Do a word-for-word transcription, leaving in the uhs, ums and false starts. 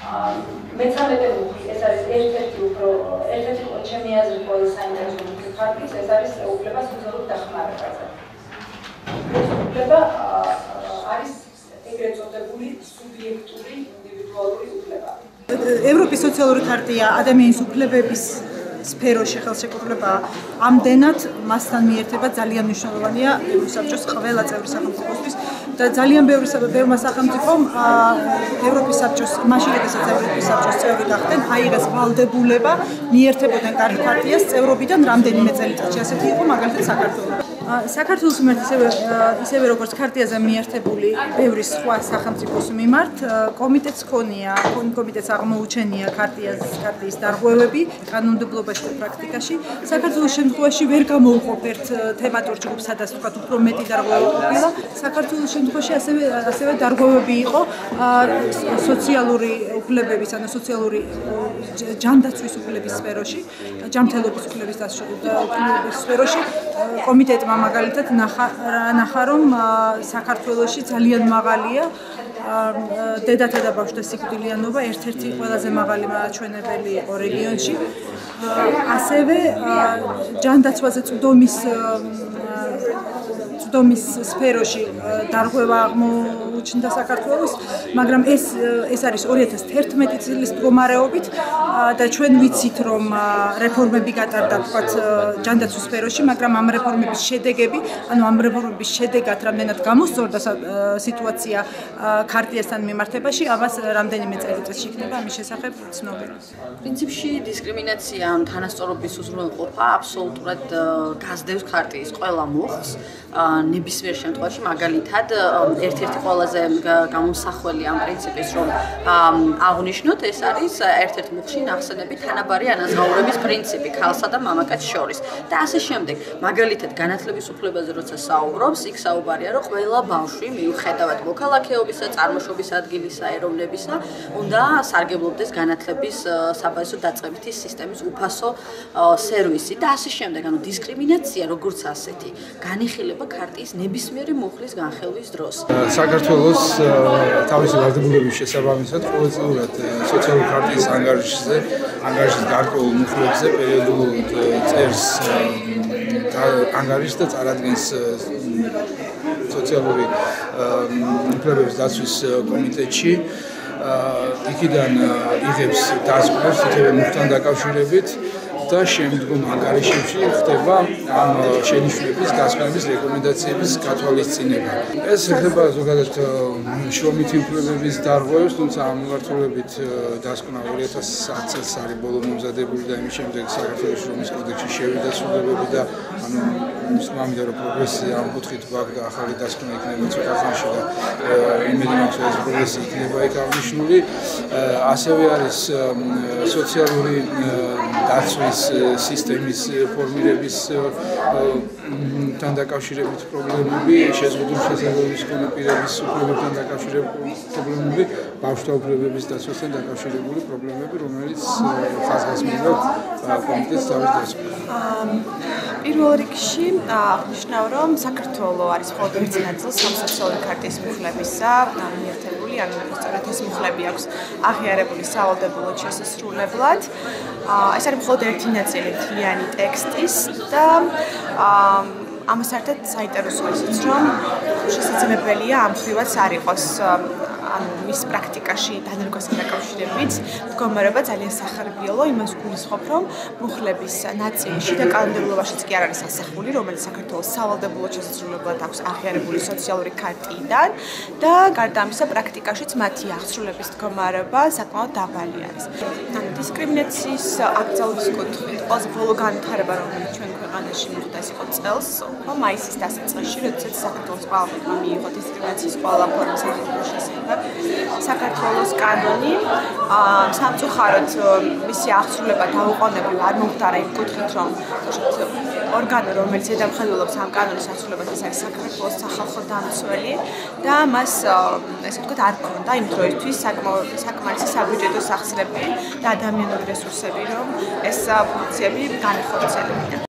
მეთორმეტე მუხლი, ეს არის ერთ-ერთი უფრო ერთ-ერთი ჩემი აზრით ყველაზე საინტერესო მუხლი ქართლის, ეს არის უფლება სოციალურ დახმარებაზე. ეს უფლება არის ეგრეთ წოდებული სუბიექტური ინდივიდუალური უფლება. ევროპის სოციალური ქარტია ადამიანის უფლებების სფეროში ხელშეკრულება ამდენად მასთან მიერთება ძალიან მნიშვნელოვანია ევროსაბჭოს ყველა წევრი სახელმწიფოსთვის და ძალიან ბევრი ბევრმა სახელმწიფომ ევროპის საბჭოს მაშინ როდესაც ევროპის საბჭოს წევრი გახდნენ აიღეს ვალდებულება მიერთებოდნენ ქარტიას წევრობიდან რამდენიმე წელიწადში ასეთი იყო მაგალითად საქართველოს საქართველოს მიმართ ისევე ისევე როგორც ქარტიაზე მიერთებული ბევრი სხვა სახელმწიფოს მიმართ კომიტეტს ქონია კომიტეტს აღმოუჩენია ქარტიას ქარტიის დარღვევები კანონმდებლობაში და პრაქტიკაში საქართველოს შემთხვევაში ვერ გამოუყოფ ერთ თემატურ ჯგუფს სადაც თქვა უფრო მეტი დარღვევა ყოფილა საქართველოს შემთხვევაში ასევე ასევე დარღვევები იყო სოციალური უფლებების ანუ სოციალური ჯანდაცვის უფლების სფეროში ჯანმრთელობის უფლების სფეროში კომიტეტმა მაგალითად ნახა რომ საქართველოში ძალიან მაღალია დედათა და ბავშვთა სიკვდილიანობა ერთ-ერთი ყველაზე მაღალი მაჩვენებელი იყო რეგიონში ასევე ჯანდაცვაზე წვდომის წვდომის სფეროში დარღვევა აღმოუჩნდა საქართველოს მაგრამ ეს ეს არის ორი ათას თერთმეტი წლის მდგომარეობით და ჩვენ ვიცით რომ რეფორმები გატარდა თქვათ ჯანდაცვის სფეროში მაგრამ ამ რეფორმების შედეგები ანუ ამ რეფორმების შედეგად რამდენად გამოსწორდა სიტუაცია ქარტიასთან მიმართებაში ამას რამდენიმე წელიწადში იქნება ამის შესახებ ცნობილი. პრინციპში დისკრიმინაცია ან თანასწორობის უზრუნველყოფა აბსოლუტურად გასდევს ქარტიის ყველა მუხლს ნებისმიერ შემთხვევაში მაგალითად ერთ-ერთი ყველაზე გამომსახველი ამ პრინციპის რომ აღნიშნოთ ეს არის ერთ-ერთ მუხლში ნახსენები თანაბარი ანაზღაურების პრინციპი ქალსა და მამაკაცს შორის და ასე შემდეგ მაგალითად განათლების უფლებაზე როცა საუბრობს იქ საუბარია რომ ყველა ბავშვი მიუხედავად მოქალაქეობისა წარმოშობის ადგილისა ეროვნებისა უნდა სარგებლობდეს განათლების საბაზო დაწყებითი სისტემის უფასო სერვისი და ასე შემდეგ ანუ დისკრიმინაცია როგორც ასეთი განიხილება ქარტიის ნებისმიერი მუხლის განხილვის დროს. საქართველოს თავისი ვალდებულების შესაბამისად ყოველწლიურად სოციალური ქარტიის ანგარიშზე, ანგარიშის გარკვეულ მუხლებზე პერიოდულად წერს ანგარიშს და წარადგენს სოციალური უფლებების დაცვის კომიტეტში. იქიდან იღებს დასკვნებს თითოეულ მუხლთან დაკავშირებით და შემდგომ ანგარიშებში ხდება ამ შენიშვნების გასვენების რეკომენდაციების გათვალისწინება. ეს ხდება ზოგადად შრომითი უფლებების დარღვევებს, თუმცა ამ მიმართულებით დასკვნა ორი ათას ათი წელს არის ბოლო მომზადებული და იმის შემდეგ საქართველოს შრომის კოდექსში შევიდა ცვლილებები და ანუ მამიდა რომ პროგრესია ამ კუთხით გვაქვს და ახალი დასკვნა იქნება ცოტა ხანში და იმედი მაქვს რომ ეს პროგრესი იქნება იქ აღნიშნული. ასევე არის სოციალური დაცვის სისტემის ფორმირების თან დაკავშირებით პრობლემები, შეზღუდული შესაძლებლობის მქონე პირების უფლებებთან დაკავშირებული პრობლემები, ბავშვთა უფლებების დაცვასთან დაკავშირებული პრობლემები, რომელიც ხაზგასმულად კომიტეტს თავის დასკვნა. პირველ რიგში აღნიშნავ, რომ საქართველოს არის მხოლოდ ერთი ნაწილი სოციალური ქარტიის მუხლებისა მიერთებული, ანუ სწორედ ეს მუხლები აქვს აღიარებული სავალდებულო შესასრულებლად. ეს არის მხოლოდ ერთი ნაწილი მთლიანი ტექსტის და ამას ერთად საინტერესოა ისიც, რომ შესაძლებელია ამ ხრივაც არ იყოს ანუ მის პრაქტიკაში დანერგვასთან დაკავშირებით მდგომარეობა ძალიან სახარბიელო, იმას გულისხმობ, რომ მუხლების ნაწილი შიდა კანონმდებლობაშიც კი არ არის ასახული, რომელიც საქართველოს სავალდებულო შესაძლებლად აქვს აღიარებული სოციალური ქარტიიდან და გარდა ამისა პრაქტიკაშიც მათი აღსრულების მდგომარეობა საკმაოდ დაბალი არის. ანუ დისკრიმინაციის აკრძალვის კუთხით ყველაზე ბოლო განვითარება, რომელიც ჩვენ ქვეყანაში მოხდა, ეს იყო წელს, ხო, მაისის დასაწყისში, როდესაც საქართველოს პარლამენტმა მიიღო დისკრიმინაციის ყველა ფორმის აღიარების შესახებ საქართველოს კანონი სამწუხაროდ მისი აღსრულება დაუყოვნებლივ არ მომხდარა იმ კუთხით, რომ ორგანო, რომელიც ზედამხედველობს ამ კანონის აღსრულებას, ეს არის საქართველოს სახალხო დამცველი და მას ესე ვთქვათ არ ქონდა იმ დროისთვის საკმარისი საბიუჯეტო სახსრები და ადამიანური რესურსები, რომ ეს ფუნქციები განახორციელებინა.